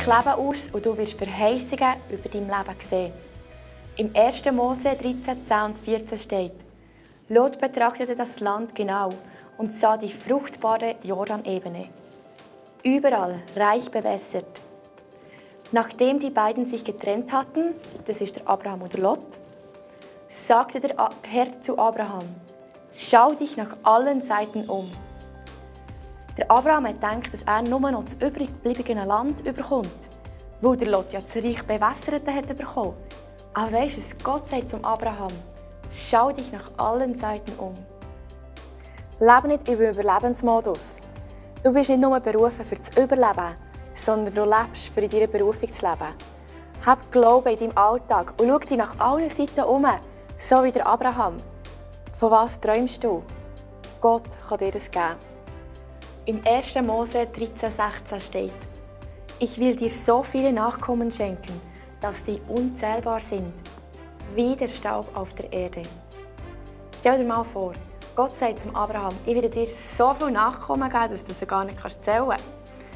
dich Leben aus und du wirst Verheißungen über dein Leben sehen. Im 1. Mose 13, 10 und 14 steht: Lot betrachtete das Land genau und sah die fruchtbare Jordanebene, überall reich bewässert. Nachdem die beiden sich getrennt hatten, das ist der Abraham und der Lot, sagte der Herr zu Abraham: Schau dich nach allen Seiten um. Der Abraham hat gedacht, dass er nur noch das übrig gebliebene Land überkommt, weil der Lot ja das reich Bewässerte hat bekommen. Aber weisst du, Gott sagt zum Abraham: Schau dich nach allen Seiten um. Lebe nicht im Überlebensmodus. Du bist nicht nur berufen für das Überleben, sondern du lebst, für in deiner Berufung zu leben. Hab Glauben in deinem Alltag und schau dich nach allen Seiten um, so wie der Abraham. Von was träumst du? Gott kann dir das geben. Im 1. Mose 13, 16 steht: Ich will dir so viele Nachkommen schenken, dass die unzählbar sind, wie der Staub auf der Erde. Stell dir mal vor, Gott sagt zum Abraham: Ich werde dir so viele Nachkommen geben, dass du sie gar nicht zählen kannst.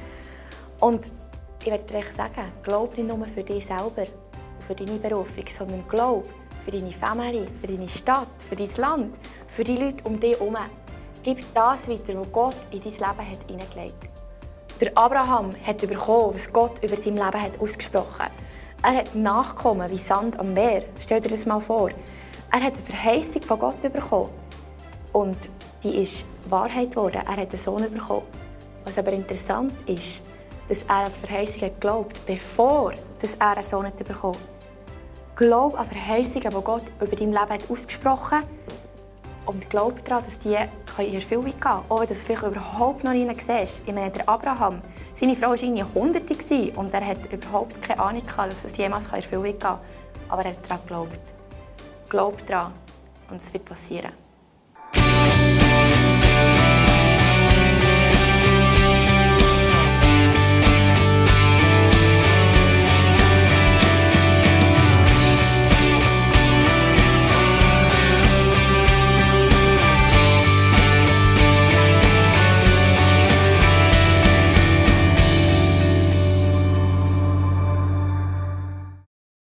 Und ich werde dir sagen, glaub nicht nur für dich selber und für deine Berufung, sondern glaub für deine Familie, für deine Stadt, für dein Land, für die Leute um dich herum. Gib das weiter, was Gott in dein Leben hineingelegt hat. Der Abraham hat bekommen, was Gott über sein Leben hat ausgesprochen. Er hat Nachkommen wie Sand am Meer. Stell dir das mal vor. Er hat eine Verheißung von Gott bekommen. Und die ist Wahrheit geworden. Er hat einen Sohn bekommen. Was aber interessant ist, dass er an die Verheißungen glaubt, bevor er einen Sohn bekommen hat. Glaub an Verheißungen, die Gott über dein Leben hat ausgesprochen hat. Und glaub daran, dass die in Erfüllung gehen können. Auch wenn du es vielleicht überhaupt noch nicht siehst. Ich meine, der Abraham, seine Frau war irgendwie Hunderte und er hat überhaupt keine Ahnung gehabt, dass es jemals in Erfüllung gehen kann. Aber er hat daran geglaubt. Glaub daran und es wird passieren.